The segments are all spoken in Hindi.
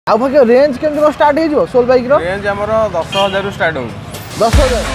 आ भाई रेंज केमती स्टार्ट हो सोल बाइक रेंज हमर 10,000 रु स्टार्ट हो 10,000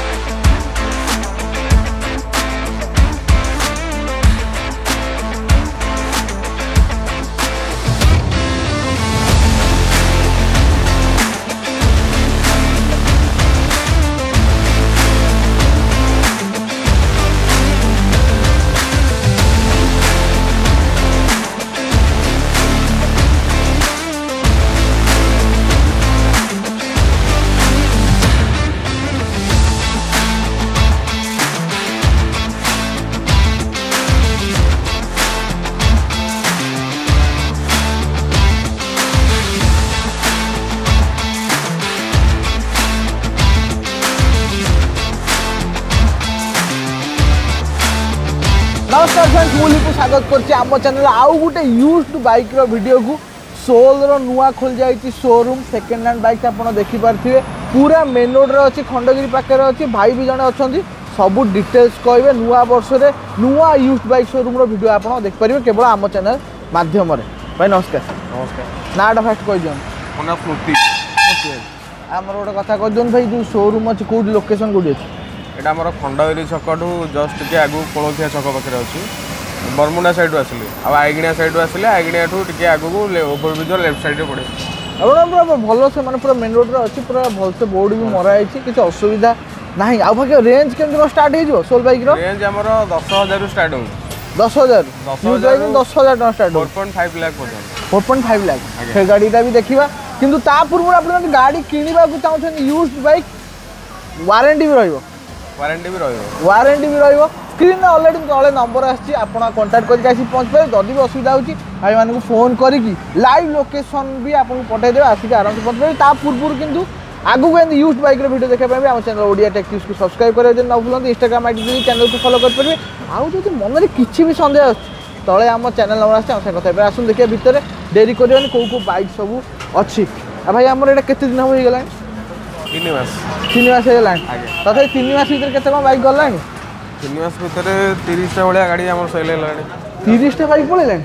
नमस्कार फ्रेंड्स मुझे स्वागत करम चैनल आउ गोटे यूज्ड बाइक वीडियो को सोल नुआ खोल जाइए शोरूम सेकेंड हैंड बाइक आप देखिपे पूरा मेन रोड रे अच्छी खंडगिरी पाखे अच्छी भाई भी जड़े अच्छा सब डिटेल्स कहे नुआ वर्ष में नुआ यूज्ड बाइक शोरूम वीडियो आप देखिपारे केवल आम चैनल माध्यम भाई नमस्कार नमस्कार नाटा फास्ट कह आम गोटे कथा कह भाई जो शोरूम अच्छी कौट लोकेशन कौटी अच्छी एटा हमर खंडगिरी छकठू जस्ट के आगु कोलोथिया छक पाखे अच्छी बरमुंडा साइड आसिले आ आइगणिया साइड आसिले आइगणिया ठू टिके आगु ओवरब्रिज लेफ्ट साइड रे पड़े पूरा भल से माने पूरा मेन रोड रे अच्छी पूरा भल से बोर्ड भी मरा है किसी असुविधा नहीं आ भाई रेंज केमती स्टार्ट हो सोल बाइक रेंज हमर 10,000 रु स्टार्ट हो 10,000 10,000 स्टार्ट 4.5 लाख पर्यंत 4.5 लाख से गाड़ीटा भी देखा किंतु ता पूर्व आप गाड़ी किणवा चाहते यूज्ड बाइक वारंटी भी रहिबो वारंटी भी रहिबो वारंटी भी रहिबो स्क्रीन में ऑलरेडी तले नंबर आसी आप कांटेक्ट करके आसी पहुँच पाए जदि भी असुविधा होची भाई मानक फोन करिकी लाइव लोकेशन भी आपको पठाइदेवे आसिक आराम से पहुँच पाए ता पूर्व किंतु आगु एंड यूज्ड बाइक वीडियो देखा पाए आम चैनल ओडिया टेक न्यूज़ को सब्सक्राइब करें न भूलते इंस्टाग्राम आईडी चैनल को फॉलो करेंगे आउ जो मन में किसी भी सन्देह तले आम चैनल नंबर आसे कथा आसन देखिए भितर डेरी कर कौ बाइक सब अच्छी भाई आमर यहाँ केते दिन हो गला 3 मास 3 मास हो तथा 3 मास भर के बाइक गला 3 मास भितर 30टा भाया गाड़ी आम सेल है 30टा बाइक पड़े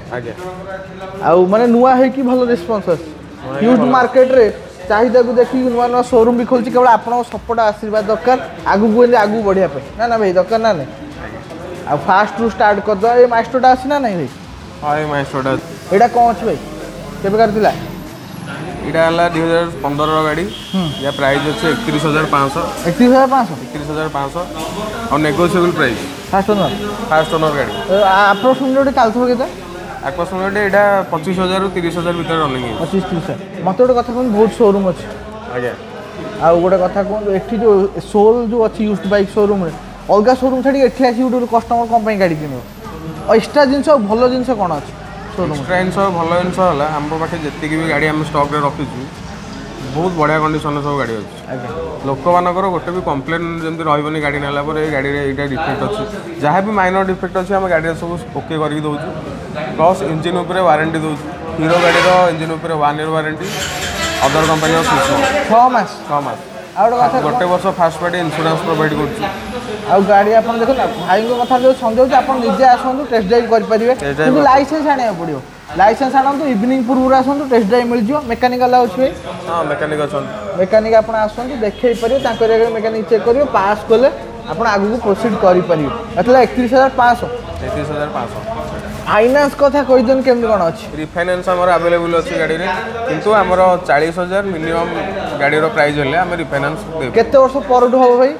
आउ माने नुआ है कि भल रिस्पांस यूज्ड मार्केट रे चाहिदा को देखी नुआ नुआ शोरूम भी खोलची केवल आपन सपोर्ट आशीर्वाद दरकार आगु बढ़िया पे ना भाई दरकार ना नहीं आ फास्ट टू स्टार्ट कर दो ये मास्टरटा आसी ना नहीं भाई हां ये मास्टरटा एटा कौन अछि भाई केबे कर दिला इटा हला 2015 रो गाड़ी या प्राइस अछि 31,500 31,500 और नेगोशिएबल प्राइस फास्ट ओनर गाड़ी अप्रोक्सीमेटली कालथो केते अप्रोक्सीमेटली एटा 25,000 रु 30,000 भीतर रनिंग है 25-30 मते गोटे कथा कोन बहुत शोरूम अछि आज्ञा आ गोटे कथा कोन एठी जो सोल जो अछि यूज्ड बाइक शोरूम रे अलगा शोरूम छाड़ी एठी आसी उडो कस्टमर कम पई गाड़ी किनो एक्स्ट्रा जिंस भलो जिंस कोन अछि एक्स्ट्रा जिनस भल जिनस है आम पाखे जी भी गाड़ी आम स्टक रखीचु बहुत बढ़िया कंडीशन सब गाड़ी अच्छी लोक मानकर गोटे भी कंप्लेन जमी रही गाड़ी नाला गाड़ी यहाँ डिफेक्ट अच्छी जहाँ भी माइनर डिफेक्ट अच्छी आम गाड़ी सब ओके करके दौचु प्लस इंजिन उपर वारंटी दौचु हीरो गाड़ी इंजिन उपर 1 ईयर वारंटी अदर कंपनी 6 मास गोटे वर्ष फास्ट पार्टी इंश्योरेंस प्रोवाइड कर गाड़ी आप देखो ना भाई कथा जो समझाऊँ आप निजे आसतु टेस्ट ड्राइव करेंगे लाइसेंस आने पड़ो लाइसेंस आणतु इवनिंग पूर्व आसतु टेस्ट ड्राइव मिल जाए मेकानिकल अच्छे हाँ मेकानिक मेकानिक आप आसतु देखे पारे मेकानिक चेक करेंगे पास कले आप आगू प्रोसीड करेंगे 31,500 फाइनान्स कथा कहीदेन केमती कौन अच्छी रिफाइनान्स आमर अवेलेबल अच्छी गाड़ी में किंतु आमर 40,000 मिनिमम गाड़ी प्राइस हेल्ले आम रिफाइनान्स केते वर्ष परठू हम भाई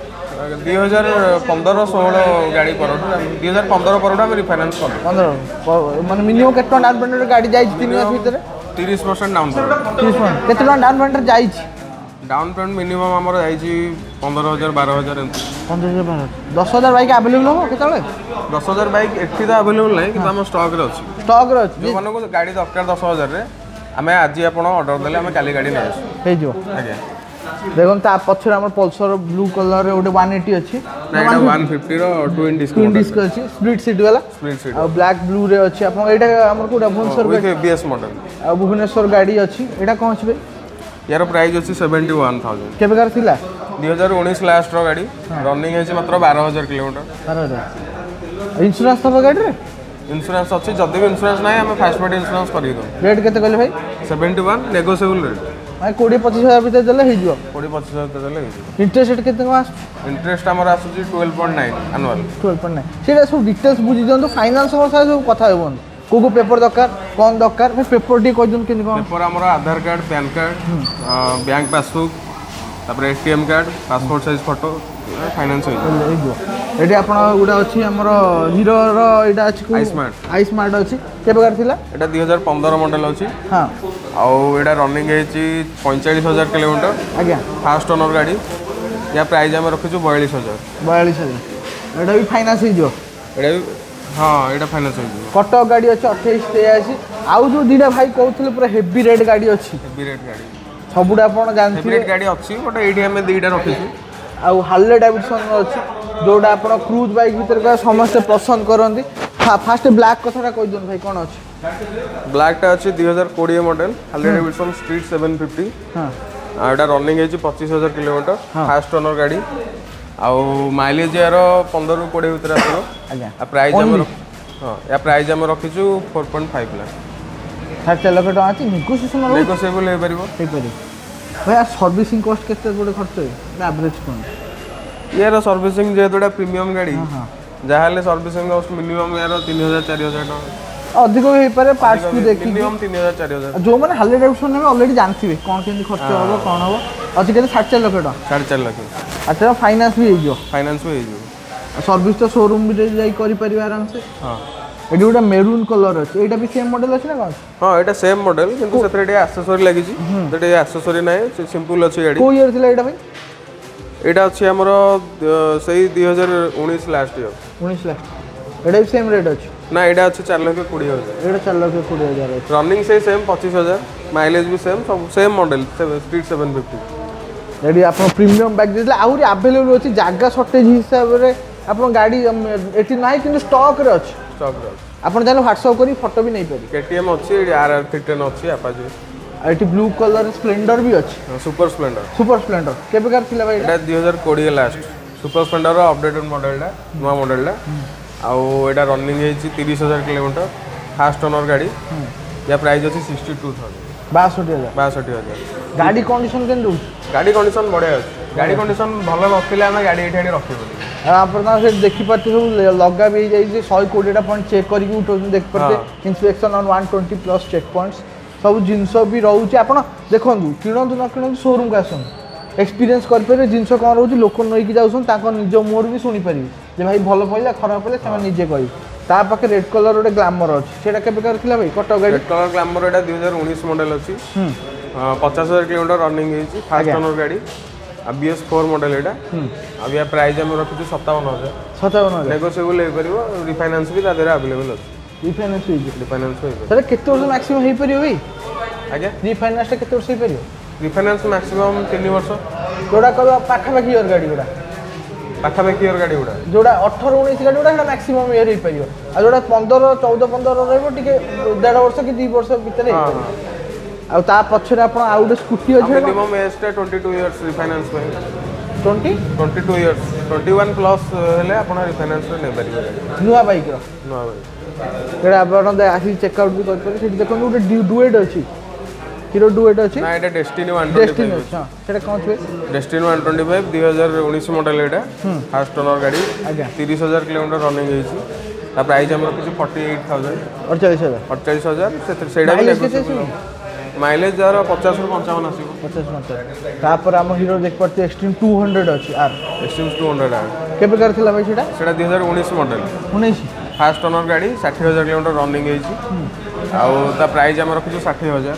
2015-16 गाड़ी पर 2015 पर आम रिफाइनान्स कर 15 माने मिनिमम केते डाउन पेमेंट गाड़ी जाई 3 मास भीतर 30% डाउन पेमेंट 30% केते डाउन पेमेंट जाई डाउन पेमेंट मिनिमम आमर जाई 15,000 12,000 15,000 10,000 बाइक अवेलेबल हो केतले 10,000 बाइक एठी तो अवेलेबल नहीं कि आम स्टॉक रे अछि जो मानको गाड़ी दरकार 10,000 रे आमे आज आपण ऑर्डर देले आमे काली गाड़ी नै हे जो आज्ञा देखो ता पछर हमर पल्सर ब्लू कलर रे ओटे 180 अछि ना 150 रो ट्विन डिस्क अछि स्प्लिट सीट वाला आ ब्लैक ब्लू रे अछि आपण एटा हमर कोटा भुवनेश्वर विथ एबीएस मॉडल आ भुवनेश्वर गाड़ी अछि एटा कोन अछि भाई यार प्राइस अछि 71,000 केबे कर थिला 2019 लास्ट रो गाड़ी रनिंग है मात्र 12,000 किलोमीटर 12,000 इंश्योरेंस तो गाड़ी रे इंश्योरेंस अच्छी जदि भी इंश्योरेंस ना आम फास्ट पार्टी इंश्योरेंस कर रेट केते कहले भाई 71 नेगोशिएबल रेट भाई 20-25 हजार भीतर देले हो जिवो 20-25 हजार देले इंटरेस्ट रेट केते को इंटरेस्ट आमर आसुची 12.9 एनुअल 12.9 सेटा सब डिटेल्स बुझी दियंतु फाइनेंस सब सब कथा हेबन को पेपर दरकार कौन दरकार भाई पेपर टी कह दियंतु केन कोन पेपर आमर Aadhaar card PAN card bank passbook तापर ATM card passport size photo finance हो एटी आपण गुडा अछि हमर हीरो रो एटा अछि आई स्मार्ट अछि के प्रकार थिला एटा 2015 मॉडल अछि हां आउ एटा रनिंग हेछि 45000 किलोमीटर आज्ञा फास्ट ओनर गाड़ी या प्राइस हम रखिछु 42000 एटा भी फाइनेंस हो जो एटा हां एटा फाइनेंस हो जो कटक गाड़ी अछि 28 ते अछि आउ जो दीडा भाई कहउथले पूरा हेवी रेड गाड़ी अछि हेवी रेड गाड़ी सबुडा आपण जानथि हेवी रेड गाड़ी अछि बट एटी हम दीडा रखिछु आउ हार्ले डेविडसन अछि जोड़ा आपण क्रूज बाइक भीतर का समस्त पसंद करंदी फास्ट ब्लैक कथाटा कहि दोन भाई कोन अछि ब्लैक टा अछि 2020 मॉडल हार्ले डेविडसन स्ट्रीट 750 हां एटा रनिंग हेछि 25000 किलोमीटर फास्ट ओनर गाड़ी आउ माइलेज यार 15 ରୁ 20 भीतर आसो आज्ञा आ प्राइस हम हां या प्राइस हम रखिछु 4.5 लाख 7 लाख टका अछि नेगोशिएबल हे परिबो भैया सर्विसिंग कॉस्ट केते बडे खर्च है एवरेज कोन यार सर्विसिंग जे तोडा प्रीमियम गाड़ी जाहाले सर्विसिंग कॉस्ट मिनिमम यार 3000 4000 टका अधिक हो पारे पार्ट्स को देखि मिनिमम 3000 4000 जो माने हार्ले डेविडसन में ऑलरेडी जानथिबे कोन केंदी खर्च होबो कोन होबो अछि केते 4.5 लाख टका 4.5 लाख अच्छा फाइनेंस भी हो फाइनेंस भी हो सर्विस तो शोरूम भी जाई करि परिबे आराम से हां एडी उडा मेरून कलर अछि एटा भी सेम मॉडल अछि ना कोन हां एटा सेम मॉडल किंतु सेतरे एटा एक्सेसरी लागि छि एटा एक्सेसरी नै सिंपल अछि गाड़ी को ईयर थिला एटा भाई एटा अछि हमर सही 2019 लास्ट ईयर 19 लाख एटा भी सेम रेट अछि ना एटा अछि 4,20,000 एटा 4,20,000 अछि रनिंग से सेम 25000 माइलेज भी सेम सब सेम मॉडल स्ट्रीट 750 एडी आपण प्रीमियम बैग देला आउरी अवेलेबल अछि जागा शॉर्टेज हिसाब रे आपण गाड़ी एटी नाही किंतु स्टॉक रे अछि आपण जानो व्हाट्सएप करी फोटो भी नहीं पारी केटीएम अछि आरआर 310 अछि अपाचे एटी ब्लू कलर स्प्लेंडर भी अछि सुपर स्प्लेंडर के प्रकार थिला भाई एटा 2020 last super Splendor updated model ला नवा मॉडल ला आउ एटा रनिंग हेछि 30000 किलोमीटर फास्ट ओनर गाड़ी या प्राइस अछि 62000 गाड़ी कंडीशन केन दउ गाड़ी कंडीशन बढ़िया अछि गाड़ी कंडीशन भलो नथिले हम गाड़ी एठी रखिबो आपण से देखि पाते सब लगा भी जाई 120 टा पॉइंट चेक करी उठो देख पाते inspection on 120 plus check points सब जिंस भी रहउची आपण देखंदु किणंदु न किणंदु शोरूम का आसन एक्सपीरियंस कर पे जिंस कोन रहउची लोक नई की जाउसन ताको निज मोर भी सुनी परिबे जे भाई भलो पइला खराब पइला से निजे कहि ता पाके रेड कलर ओटे ग्लैमर अछि सेटा के प्रकार थिला भाई कटक गाड़ी रेड कलर ग्लैमर एटा 2019 मॉडल अछि 50000 किलोमीटर रनिंग हेछि फास्ट ओनर गाड़ी BS4 मॉडल एटा अब या प्राइस हम रखिछु 57000 नेगोशिएबल हे परिबो रिफाइनेंस भी तादेर अवेलेबल अछि रिफाइनेंस हो सर सर केते वर्ष मैक्सिमम हे परिबो भाई आज्ञा रिफाइनेंस ता केते वर्ष हे परिबो रिफाइनेंस मैक्सिमम 3 वर्ष जोड़ा करबा पाखा बाकी ईयर गाड़ी गुडा जोड़ा 18 19 गाड़ी गुडा मैक्सिमम ईयर हे परिबो आ जोड़ा 15 14 15 रहबो टिके 1.5 वर्ष कि 2 वर्ष भीतर आ ता पछरे आपण आउट स्कूटी अछि मिनिमम एज 22 इयर्स रिफाइनेंस में 22 इयर्स 21 प्लस हेले आपण रिफाइनेंस ने परिबो नुवा बाइक एटा आपण आसी चेक आउट भी कर पर सेठी देखन उटे डुएट अछि हीरो डुएट अछि ना एटा डेस्टिनी 125 हां सेटा कोन छै डेस्टिनी 125 2019 मॉडल एटा फास्ट ओनर गाड़ी 30000 किलोमीटर रनिंग हेछि ता प्राइस हम रखिछु 48000 48000 सेटा भी माइलेज यार 50 ରୁ 55 आसीबो 50 तापर हम हीरो देख पड़ते एक्सट्रीम 200 अछि आर एक्सट्रीम 200 आर के प्रकार थिला भाई सेटा 2019 मॉडल 19 फास्ट ओनर गाड़ी 60000 किलोमीटर रनिंग हेछि आउ ता प्राइस हम रखिछु 60000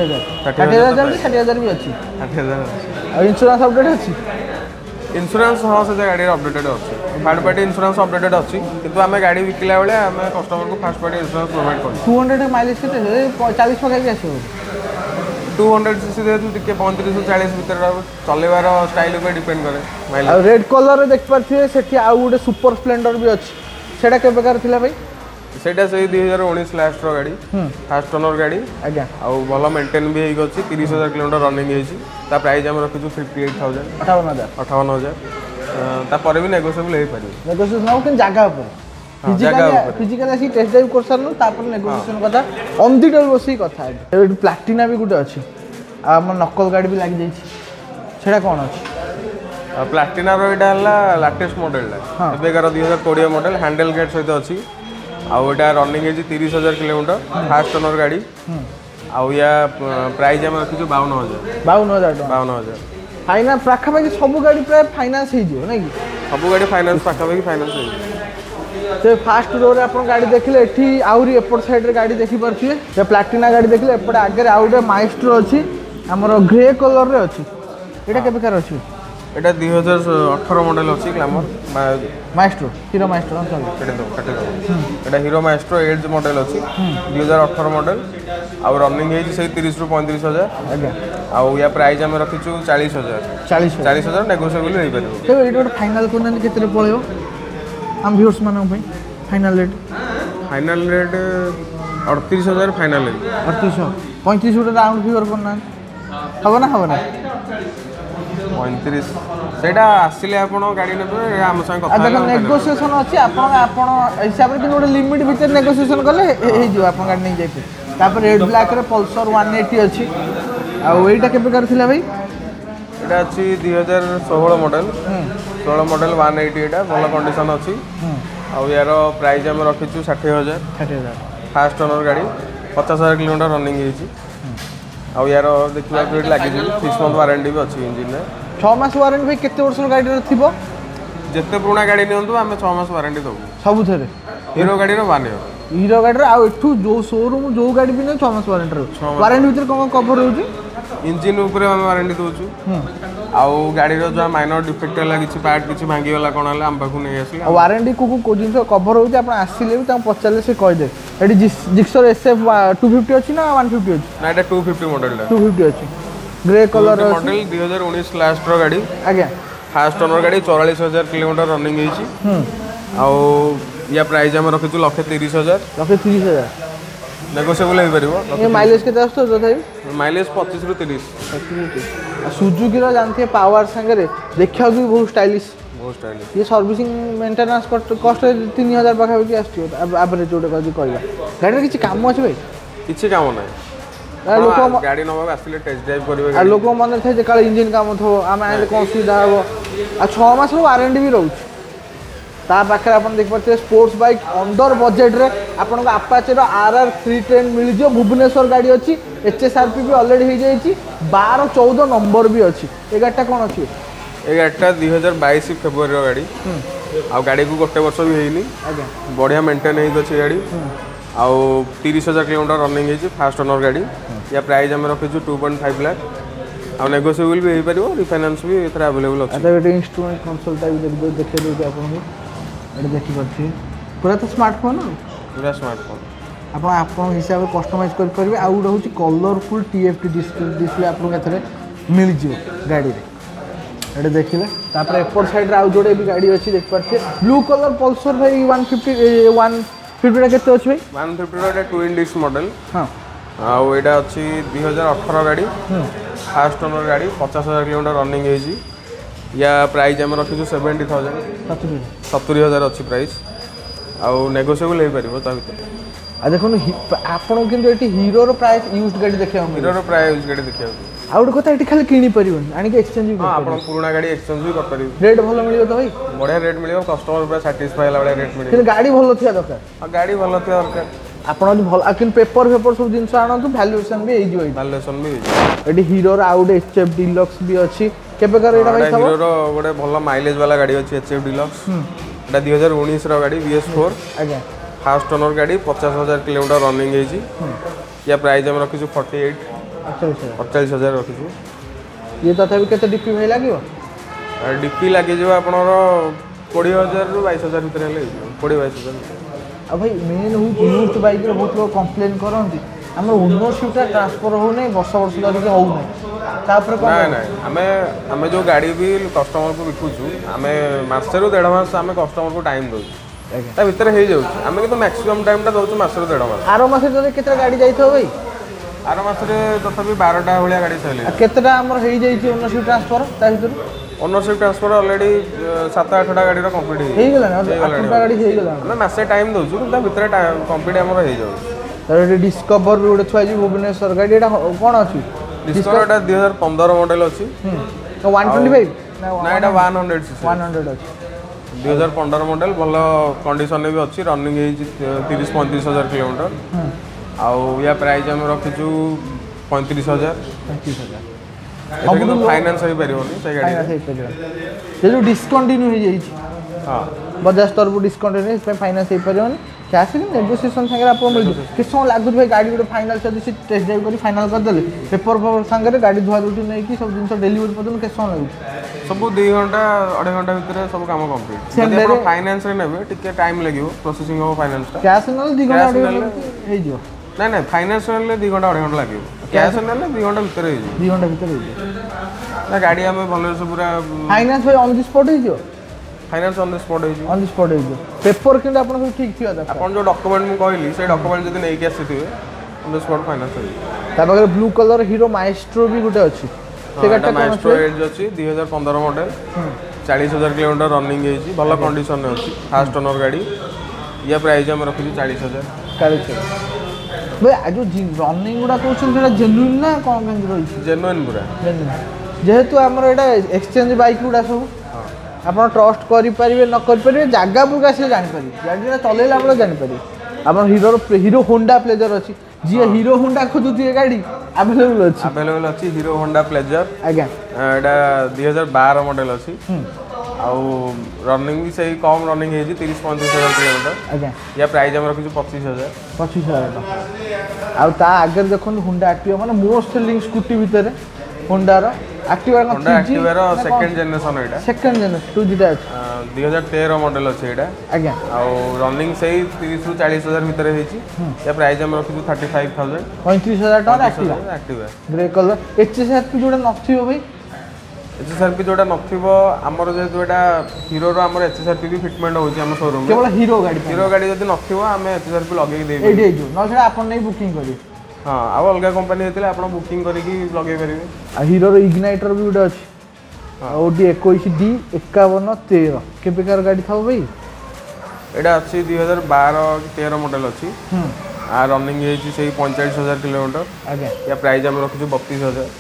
60000 भी अछि 60000 आ इंश्योरेंस अपडेट अछि इंश्योरेंस हां से गाड़ी अपडेटेड अछि थर्ड पार्टी इंश्योरेंस अपडेटेड अछि किंतु हमें गाड़ी विकला बेले हमें कस्टमर को फर्स्ट पार्टी इंश्योरेंस प्रोवाइड करू 200 माइलेज केते 40 पका के आसीबो 200 सीसी दे तू टिके 35 से 40 भीतर चलेबार स्टाइल पे डिपेंड करे माइलेज आ रेड कलर देख पारथिए सेठी आ गुडे सुपर स्प्लेंडर भी अछि सेटा के प्रकार थिला भाई सेटा से 2019 लास्ट रो गाड़ी फास्ट ओनर गाड़ी आज्ञा आ भलो मेंटेन भी हेइ गछि 30000 किलोमीटर रनिंग हेछि ता प्राइस हम रखिछु 58000 ता पर भी नेगोशिएबल हे पारि नेगोशिएबल नाउ किन जागा पर फिजिकाली आसी टेस्ट ड्राइव कर सारनु तापर नेगोशिएशन कथा ऑन द टेबल बसी कथा है प्लाटिना भी गुटे अछि हम नकल गाड़ी भी लाग जाई सेटा कोन अछि प्लाटिना रो एटा हला लेटेस्ट मॉडल ला एबेकार 2020 मॉडल हैंडल गेट सहित अछि आउ एटा रनिंग है 30,000 किलोमीटर फास्ट ओनर गाड़ी आउ या प्राइस हम रखिछु 52,000 फाइनांस पाखापाखि सब गाड़ी प्राय फाइनांस हो जाए ना कि सब गाड़ी फाइनांस पाखापाखि फाइनांस हो तो फास्ट रो रे अपन गाड़ी देखले एठी आउरी एपट साइड रे गाड़ी देखि परथिए जे प्लाटिना गाड़ी देखले एपट आगे आउडे माइस्ट्रो अछि हमर ग्रे कलर रे अछि एटा केबे कार अछि एटा 2018 मॉडल अछि ग्लैमर माइस्ट्रो हीरो माइस्ट्रो चल एटा हीरो माइस्ट्रो एज मॉडल अछि 2018 मॉडल आ रनिंग है से 30 रु 35,000 आगे आउ या प्राइस हम रखिछु 40,000 नेगोशिएबल रही परबो तो एटा फाइनल कोन केते रे पळेयो हम व्यूअर्स मानन भाई फाइनल रेट 38,000 फाइनल है 3800 35 राउंड फिगर करना हबो ना 35 सेटा आसिले आपण गाड़ी नेबे हम संग कथा देखो नेगोशिएशन अछि आपण हिसाब रे गोटे लिमिट भीतर नेगोशिएशन करले हे जो आपण गाड़ी नै जाय तापर रेड ब्लैक रे पल्सर 180 अछि आ एटा केबे करथिला भाई एटा अछि 2016 मॉडल 16 मॉडल 180 एटा भल कंडीशन अछि आ यार प्राइस हम रखिछु 60,000 फास्ट ओनर गाड़ी 50,000 किलोमीटर रनिंग हेछि आ यार देखिबा रेट लागि जे 6 मंथ वारंटी भी अछि इंजन रे 6 मास वारंटी भाई केते वर्ष गाड़ी रे थिबो जत्ते पुराना गाड़ी नियंतु हमें 6 मास वारंटी दबु सब थरे हीरो गाड़ी रो 1 ईयर हीरो गाड़ी रे आ एठू जो शोरूम जो गाड़ी भी ने 6 मास वारंटी रो वारंटी भीतर कोन कवर होउची इंजन ऊपर हम वारंटी दोछु आउ गाड़ी रो जो माइनर डिफेक्ट हला किछि पार्ट किछि भांगी वाला कोन हला हम पाखु नै आसी वारंटी को जिंस कवर होउची आपण आसीले भी ता पचाले से कह दे एडी जिक्सर एसएफ 250 अछि ना 150 अछि ना एटा 250 मॉडल 250 अछि ग्रे कलर मॉडल 2019 लास्ट रो गाड़ी आज्ञा फास्ट ओनर गाड़ी 44,000 किलोमीटर रनिंग हेछि आउ या प्राइस हम रखिछु 1,30,000 नेगोशिएबल हे परबो ये माइलेज के आस्तो तथाई माइलेज 25 रु 30 सुजुकी रो जानते पावर संगे रे देखियो भी बहुत स्टाइलिश ये सर्विसिंग मेंटेनेंस कॉस्ट 3,000 पाखा भी आस्तियो एवरेज जोटे कहला गाड़ी किछि काम अछि भाई किछि काम नै लोक गाड़ी नवा आसिले टेस्ट ड्राइव करबे आ लोक मन थे जे काल इंजन काम थो हम आइले कोन सुविधा हो आ 6 मास वारंटी भी रहउछ ता पाखरे अपन देख परते स्पोर्ट्स बाइक अंडर बजेट रे आपन को अपाचे रो आरआर 310 मिल जो भुवनेश्वर गाड़ी अछि एचएसआरपी भी ऑलरेडी हो जाईची 12 14 नंबर भी अछि ए गाड़ीटा कोन अछि ए गाड़ीटा 2022 फेब्रुआरी रो गाड़ी आ गाड़ी को गोटे वर्ष भी हेइनी आज्ञा बढ़िया मेंटेन हेइ अछि गाड़ी आ 30,000 किलोमीटर रनिंग हेइ फास्ट ओनर गाड़ी या प्राइस हम रखिछु 2.5 लाख आ नेगोशिएबल भी हेइ परबो रिफाइनेंस भी एथरा अवेलेबल अछि आता बेटे इंस्ट्रूमेंट कंसोल टा भी देखे दो आपन को एटा देखि परछि पूरा तो स्मार्टफोन पूरा स्मार्टफोन आपन आपन हिसाब से कस्टमाइज कर करबे आ उड होची कलरफुल टीएफटी डिस्प्ले आपन एथरे मिल जियो गाड़ी रे एटा देखिले तापर एपर साइड रे आ जोडे भी गाड़ी अछि देख परछि ब्लू कलर पल्सर भाई 150 टा केते अछि भाई 150 टा ट्विन डिस्क मॉडल हां आ एटा अछि 2018 गाड़ी फास्ट ओनर गाड़ी 50,000 किलोमीटर रनिंग हेइ या प्राइस हम रखिछु 70,000 अच्छी प्राइस आउ नेगोशिएबल हे परबो ता भीतर आ देखो आपन किंतु एटी हीरो रो प्राइस यूज्ड गाड़ी देखियो हीरो रो प्राइस यूज्ड गाड़ी देखियो आ उड कथा एटी खाली किनी परिबन आनी के एक्सचेंज भी हां आपन पुराना गाड़ी एक्सचेंज भी कर परिबो रेट भलो मिलियो तो भाई बढ़िया रेट मिलियो कस्टमर पूरा सैटिस्फाई होला बडा रेट मिलियो किंतु गाड़ी भलो थिया दरकार आ गाड़ी भलो थिया दरकार आपन जो भल किन पेपर सब जिंस आनंतु वैल्यूएशन भी एई जो वैल्यूएशन भी एटी हीरो रो आउट एचएफ डिलक्स भी अछि केबे कर एटा भाई हीरो रो गोटे भलो माइलेज वाला गाड़ी अछि एचएफ डिलक्स एटा 2019 रो गाड़ी BS4 आज्ञा फास्ट ओनर गाड़ी 50,000 किलोमीटर रनिंग हेइ या प्राइस हम रखिछु 48,000 रखिछु ये तथापि केते डीपी भाई लागियो डीपी लागि जो आपनरो 20,000 रु 22,000 भीतर हेले 20-22,000 आ भाई मेन हूँ यूज बाइक रे बहुत लोग कंप्लेन करंती हमर ओनरशिपटा ट्रांसफर हो नै वर्ष धरिक हो नै तापर कोन नै हमें जो गाड़ी भी कस्टमर को बिकुछु हमें मासे रु 1.5 मास हमें कस्टमर को टाइम दउ ता भीतर हे जाउ हमें तो मैक्सिमम टाइम ता दउ मासे रु 1.5 मास आरो मासे जले केतरा गाड़ी जाइथो भाई आर मासरे तथापि 12टा भलिया गाड़ी सैले केतेटा हमर हेई जाई छी ओनरशिप ट्रांसफर ता भीतर ओनरशिप ट्रांसफर ऑलरेडी 7-8टा गाड़ी रो कंप्लीट हेई गेला ना 8टा गाड़ी हेई गेला ना मासे टाइम दोछु ता भीतर कंप्लीट हमर हेई जाउ तर डिस्कवर भी गोटे छुआ जी भुवनेश्वर गाड़ी एटा कोन अछि डिस्कवर एटा 2015 मॉडल अछि 125 ना एटा 100 सीसी 100 अछि 2015 मॉडल भल कंडीशन भी अच्छी रनिंग 30-35 हजार किलोमीटर आउ या प्राइस हम रखीचु 35,000 କିନ୍ତୁ ଫାଇନାନ୍ସ ହେଇପାରିବନି ସେ ଗାଡ଼ି जो डिस्कंटिन्यू हो जाई हां बजाज तरफ डिस्कंटिन्यू इस पे फाइनेंस हो परिबनी कैश इन नेगोशिएशन संगे आप मिल कि सो लागु भाई गाड़ी गोटे फाइनल से टेस्ट ड्राइव करी फाइनल कर देले पेपर संगे गाड़ी धुआ धुटी नै कि सब जिंस डिलीवरी पर्यंत के सो लागु सब 2 घंटा 2.5 घंटा भीतर सब काम कंप्लीट जदि आप फाइनेंस रे नेबे टिके टाइम लागिवो प्रोसेसिंग हो फाइनेंस कैश इन 2 घंटा हे जियो ना फाइनेंस रे 2 घंटा 2.5 घंटा लागिवो कैश इन 2 घंटा भीतर हे जियो 2 घंटा भीतर हे जियो ना गाड़ी हमें भले से पूरा फाइनेंस भाई ऑन द स्पॉट हे जियो फाइनेंस ऑन द स्पॉट हे जियो ऑन द स्पॉट हे जियो पेपर किंतु आपन सब ठीक थिया दरकार आपन जो डॉक्यूमेंट मु कहली से डॉक्यूमेंट जदि नै के आसीथिबे ऑन द स्पॉट फाइनेंस हे ता बगर ब्लू कलर हीरो माइस्ट्रो भी गुटे अछि से गाड़ी माइस्ट्रो एज अछि 2015 मॉडल 40,000 किलोमीटर रनिंग हेछि भलो कंडीशन में अछि फास्ट ओनर गाड़ी या प्राइस हम रखिछु 40,000 भाई आज जो रनिंग गुड़ा कहउछन सेटा जेन्युइन ना कोन केन रही जेन्युइन पूरा जेहेतु हमर एटा एक्सचेंज बाइक गुड़ा सब आपण ट्रस्ट करि परिबे न करि परिबे जागा पुगा से जानि परिबे गाड़ी चलेला बेले जानि परिबे आपण हीरो होंडा प्लेजर अछि जी हीरो होंडा खोजुती गाड़ी अवेलेबल अछि हीरो होंडा प्लेजर आज्ञा एटा 2012 मॉडल अछि आउ रनिंग भी सही कम रनिंग है 30-35 हजार किलोमीटर आज्ञा या प्राइस हम रखिछु 25,000 आउ ता आगे देखन होंडा एक्टिवा माने मोस्ट सेलिंग स्कूटी भीतर होंडा रो एक्टिवा रो सेकंड जनरेशन एटा सेकंड जनरेशन 2 जीटा 2013 मॉडल अछि एटा आज्ञा आउ रनिंग सही 30-40 हजार भीतर हेछि या प्राइस हम रखिछु 35,000 35,000 टका एक्टिवा ग्रे कलर एचएसआरपी जोडा नथियो भाई एचएसआरपी जोडा नथिबो हमर जे जोडा हीरो रो हमर एचएसआरपी भी फिटमेंट होछि हम शोरूम केवल हीरो गाड़ी जदी नथिबो हमें एचएसआरपी लगे देबे एडी जो न छडा आपन नै बुकिंग करी हां अब अलगा कंपनी हेतिले आपन बुकिंग करी की लगे परिबे आ हीरो रो इग्नाइटर भी उडा अछि ओडी 21D 5113 केबेकार गाड़ी थाउ भाई एडा अछि 2012-13 मॉडल अछि आ रनिंग हेछि सही 45,000 किलोमीटर आगे या प्राइस हम रखिछु 32,000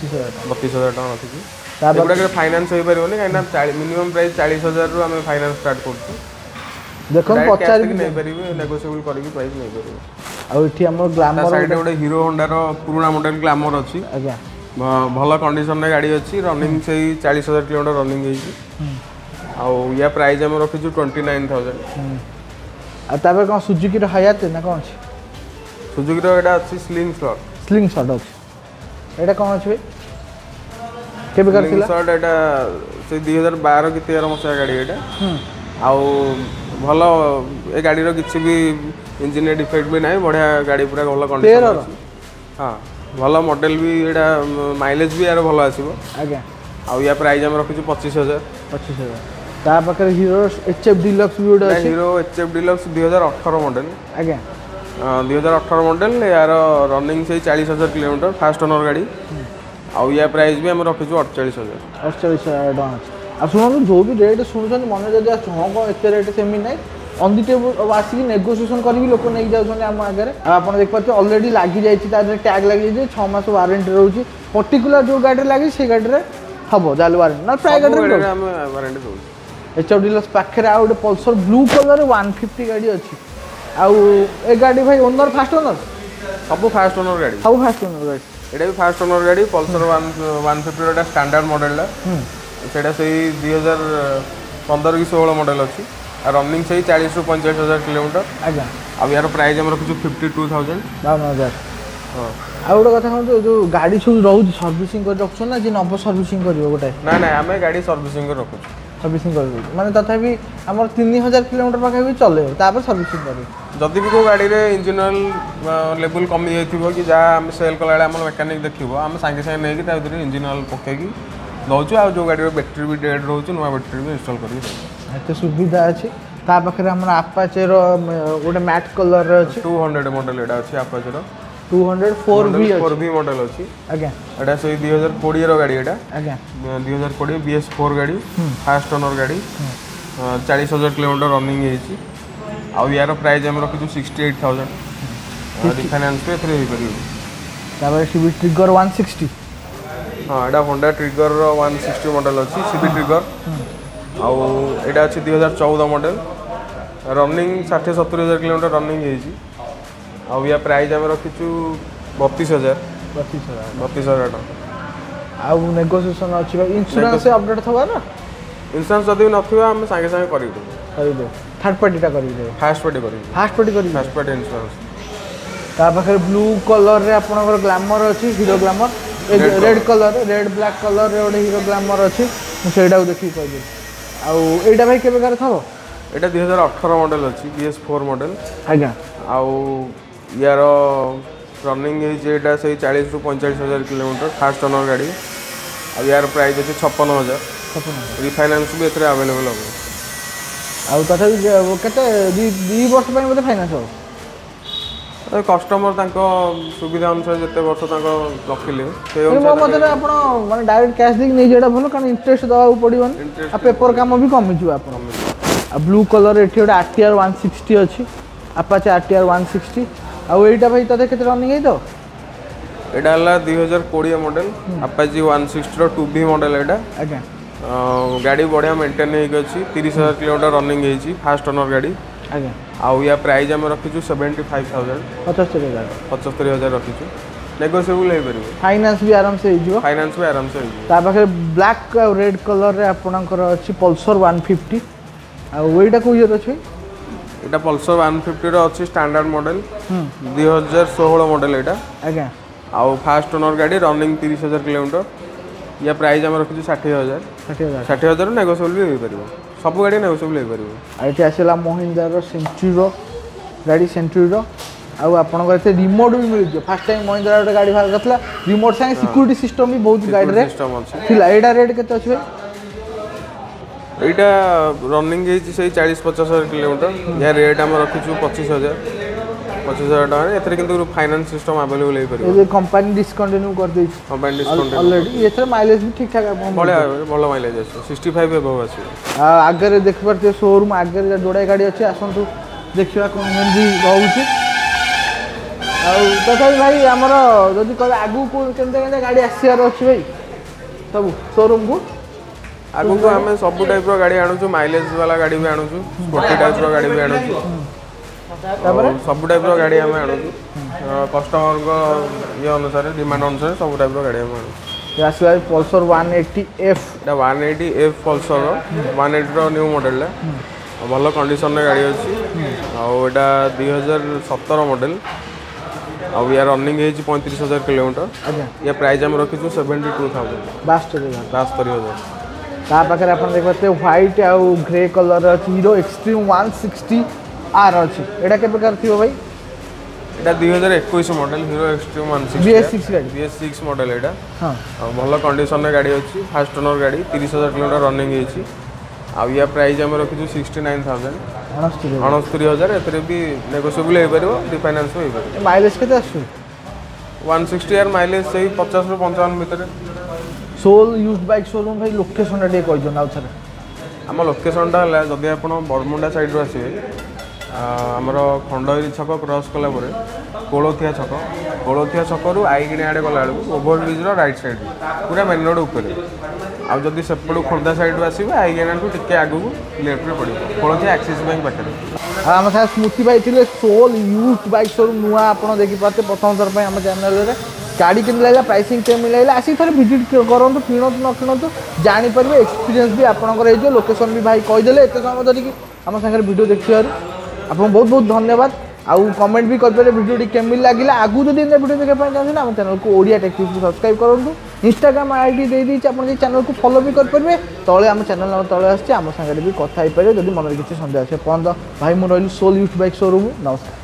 टका रखिछु ताबा के फाइनेंस होई परिबोनी काइना मिनिमम प्राइस 40,000 रो हमें फाइनेंस स्टार्ट करछु देखो पचार भी नहीं परिबे नेगोशिएबल करी की प्राइस नहीं परिबे आ एठी हमर ग्लैमर साइड गोटे हीरो होंडा रो पुराना मॉडल ग्लैमर अछि आज्ञा भलो कंडीशन रे गाड़ी अछि रनिंग सही 40,000 किलोमीटर रनिंग हेछि आ या प्राइस हम रखिछु 29,000 आ ताबे कोन सुजुकी रो हायाते ना कोन अछि सुजुकी रो एटा अछि स्लिंग शॉट अछि एटा कोन अछि केबे करथिला शॉट एटा से 2012 की 13 मसिया गाड़ी एटा आउ भलो ए गाड़ी रो किछि भी इंजन डिफेक्ट भी नाही बढ़िया गाड़ी पूरा भलो कंडीशन अछि हां भलो मॉडल भी एटा माइलेज भी यार भलो आसीबो आज्ञा आउ या प्राइस हम रखिछु 25,000 ता पकर हीरो एचएफ डिलक्स भी उडा अछि हीरो एचएफ डिलक्स 2018 मॉडल आज्ञा 2018 मॉडल यार रनिंग से 40,000 किलोमीटर फास्ट ओनर गाड़ी आउ या प्राइस भी हम रखिछु 48,000 टका आ सुनो जो भी रेट सुनुछन मन जदि हां को एते रेट सेमी नै ऑन दी टेबल आसी नेगोशिएशन करी लोक नै जाउछन हम आगे आपण देख पाते ऑलरेडी लागी जाईछि ता टैग लागी जाईछि 6 मास वारंटी रहउछि पर्टिकुलर जो गाड़ी लागी से गाड़ी रे हबो जाल वारंटी ना प्राय गाड़ी रे हम वारंटी दउ एचएफ डीलक्स पाखरे आ ଗୋଟେ पल्सर ब्लू कलर 150 गाड़ी अछि आ ए गाड़ी भाई ओनर फास्ट ओनर सब फास्ट ओनर गाड़ी एटा भी फास्ट ओनर गाड़ी पल्सर 150 रो स्टैंडर्ड मॉडल ला सेटा सही 2015 की 16 मॉडल अछि आ रनिंग सही 40 से 45,000 किलोमीटर आज्ञा अब यार प्राइस हम रखिछु 52,000 52,000 हां आ गोटे कथा कहतो जो गाड़ी सब रहउछि सर्विसिंग कर रखछो ना जे नव सर्विसिंग करियो गोटे ना ना हमें गाड़ी सर्विसिंग कर रखछु सर्विसिंग कर माने तथापि हमर 3000 किलोमीटर पाखे भी चले तापर सर्विसिंग करी जदि भी को गाड़ी रे इंजन लेवल कमी जाइथिबो कि जा हम सेल कलाळे हमर मैकेनिक देखिबो हम संगे संगे नै कि ता भीतर इंजन ऑयल पके कि दउछु आ जो गाड़ी रो बैटरी भी डेड रहउछु नवा बैटरी भी इंस्टॉल करी एते सुविधा अछि ता पाखे हमर अपाचे रो गोटे मैट कलर रे अछि 200 मॉडल एडा अछि अपाचे रो 200 4V 4V मॉडल अछि आज्ञा एटा से 2020 रो गाड़ी एटा आज्ञा 2020 BS4 गाड़ी फास्ट ओनर गाड़ी 40,000 किलोमीटर रनिंग ହେଇଛି ଆଉ यार प्राइस हम रखिछु 68,000 रिफाइनेंस पे फ्री करियो तापर सीबी ट्रिगर 160 हां एटा होंडा ट्रिगर 160 मॉडल अछि सीबी ट्रिगर आउ एटा अछि 2014 मॉडल रनिंग 60-70,000 किलोमीटर रनिंग ହେଇଛି ଆଉ या प्राइस हम रखिछु 32,000 टका आउ नेगोशिएशन अछि भाई इंश्योरेंस अपडेट थवा ना इंश्योरेंस जदि नथिबा हम संगे संगे करि दे थर्ड पार्टी टा करि दे फास्ट पार्टी करि फास्ट पार्टी इंश्योरेंस ता पाखे ब्लू कलर रे आपनकर ग्लैमर अछि Hero Glamour red colour red black colour रे ओडे हीरो ग्लैमर अछि मु सेडा देखि कहि दे आउ एटा भाई केबे कर थबो एटा 2018 मॉडल अछि BS4 मॉडल आज्ञा आउ यार रनिंग है से 40 ରୁ 45,000 किलोमीटर फास्ट ओनर गाड़ी आ यार प्राइस अच्छे 56,000 रिफाइनेंस भी एथरे अवेलेबल हो आउ तथापि केते 2 वर्ष पय मते फाइनेंस हो कस्टमर तांको सुविधा अनुसार जते वर्ष तांको रखिले से अनुसार मो मते आपण माने डायरेक्ट कैश दी नै जेडा भलो कारण इंटरेस्ट दवा पड़िबन आ पेपर काम भी कमी छु आपण आ ब्लू कलर एठी ओडा RTR 160 अछि अपाचे RTR 160 आउ एटा भाई तते केते रनिंग है तो एटा हला 2020 मॉडल अपाचे 160 रो 2B मॉडल एटा आज्ञा गाड़ी बढ़िया मेंटेन हे अछि 30,000 किलोमीटर रनिंग हे अछि फास्ट ओनर गाड़ी आज्ञा आउ या प्राइस हम रखिछु 75,000 75,000 रखिछु नेगोशिएबल हे परबो फाइनेंस भी आराम से हिजो फाइनेंस भी आराम से हिजो ता पाखे ब्लैक और रेड कलर रे आपनकर अछि पल्सर 150 आ वेटा को ईयर अछि एटा पल्सर 150 रो अछि स्टैंडर्ड मॉडल 2016 मॉडल एटा आज्ञा आउ फास्ट ओनर गाड़ी रनिंग 30,000 किलोमीटर या प्राइस हम रखिछु 60,000 नेगोशिएबल भी हे परबो सब गाड़ी नेगोशिएबल हे परबो आइठी आसिला महिंद्रा रो सेंचुरी रो गाड़ी सेंचुरी रो आउ आपनकर एते रिमोट भी मिल जो फर्स्ट टाइम महिंद्रा रो गाड़ी बाहर करथला रिमोट संगे सिक्योरिटी सिस्टम भी बहुत गाड़ी रे सिस्टम अछि थिला एडा रेट केते अछि भाई एटा रनिंग है से 40-50,000 किलोमीटर या रेट हम रखिछु 25,000 टका एथरे किंतु फाइनेंस सिस्टम अवेलेबल हे परबो ये कंपनी डिस्कंटिन्यू कर दै छी कंपनी डिस्काउंट ऑलरेडी एथरे माइलेज भी ठीक ठाक आपन भलो माइलेज अछि 65 एबव अछि आगे देख परते शोरूम आगे जोड़ा गाड़ी अच्छे आसतु देखा कौन भी रोचे तथा भाई आमर जदि कह आगू के गाड़ी आसार अच्छे भाई सब शोरूम को आगू को आम सब टाइप गाड़ी आणुचु माइलेज वाला गाड़ी भी आणुचु स्पोर्टी टाइप गाड़ी भी आणुचु सब टाइप गाड़ी आम आणुचु कस्टमर को ये अनुसार डिमांड अनुसार सब टाइप गाड़ी आम आणुचु आसला पल्सर 180F 180F पल्सर 180 रो न्यू मॉडल भल कंडीशन गाड़ी अच्छी आटा 2017 मॉडल आउ या रनिंग है 35,000 किलोमीटर या प्राइस हम रखीचु 72,000 72,000 ता पाखे आप देखते व्हाइट आउ grey colour Hero Xtreme 160 R अच्छी एटा के प्रकार थी भाई एटा 2021 मॉडल हीरो एक्सट्रीम 160 BS6 गाड़ी BS6 मॉडल एटा हां भल कंडीशन गाड़ी अच्छी फास्ट ओनर गाड़ी 30,000 किलोमीटर रनिंग है आउ या प्राइस हम रखीचु 69,000 69,000 एथरे भी नेगोशिएबल हे परबो रिफाइनेंस हो परबो माइलेज केते आसु 160 यार माइलेज सही 50 ରୁ 55 भितर सोल यूज बाइक शोरूम भाई लोकेशन टे कहि जन आउ थरे आम लोकेशन टा हला जदि आपण बरमुंडा साइड रो आसीबे आमर खंडगिरी छक क्रॉस कला परे कोलोथिया छक रु आईगिणी आड़े गला बेलू ओभरब्रिज राइट साइड पूरा मेन रोड ऊपर आउ जदि सेपटू खोर्धा साइड आसबे आईगिणी टिके आगू लेफ्ट में पड़ो कोलोथिया एक्सिस बैंक पाखे आम साथ स्मृति भाई थे सोल यूज बाइक शोरूम नुआ आप देखिपारे प्रथम थर पर आम चैनल गाड़ी के लगे प्राइसिंग केमी लगे आसिक थे भिजिट करूँ किणतु न किणतु जापर एक्सपीरियंस भी आपंकर लोकेशन भी भाई कहीदे एत समय धरिकी आम सागर वीडियो देखिए आपको बहुत बहुत धन्यवाद आउ कमेंट भी करेंगे वीडियो केमी लगे आगू जो वीडियो देखा चाहते हैं चैनल को ओडिया टेक टिप्स को सब्सक्राइब करूँ इंस्टाग्राम आईडी दे दी आपन चैनल को फॉलो भी करेंगे तले आम चैनल तले आम सागर भी कथा पारे जब मन किसी सन्देह अच्छे पर्यटन भाई मुझे रही सोल यूथ बाइक शोरूम नमस्कार।